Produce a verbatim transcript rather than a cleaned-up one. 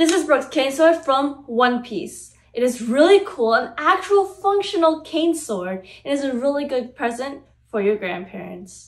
This is Brook's cane sword from One Piece. It is really cool, an actual functional cane sword. It is a really good present for your grandparents.